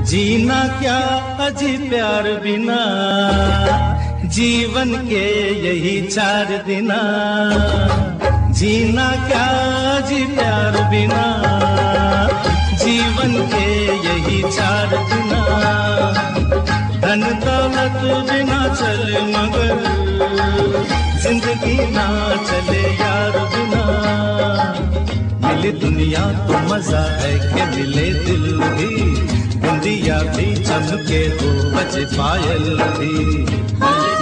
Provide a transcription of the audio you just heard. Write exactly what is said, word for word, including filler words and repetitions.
जीना क्या अजी प्यार बिना, जीवन के यही चार दिना। जीना क्या अजी प्यार बिना, जीवन के यही चार दिना। धन दौलत बिना चले मगर जिंदगी ना चले यार बिना। मिली दुनिया तो मजा है कि मिले दिल भी, दुनिया भी चमके हो बच पायल भी।